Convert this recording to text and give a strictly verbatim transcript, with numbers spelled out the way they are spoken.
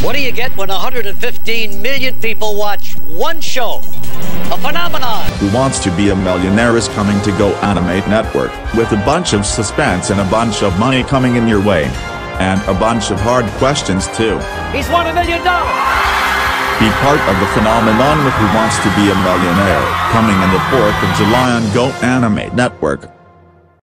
What do you get when one hundred fifteen million people watch one show? A phenomenon! Who Wants to Be a Millionaire is coming to Go Animate Network, with a bunch of suspense and a bunch of money coming in your way. And a bunch of hard questions too. He's won a million dollars! Be part of the phenomenon with Who Wants to Be a Millionaire, coming in the fourth of July on Go Animate Network.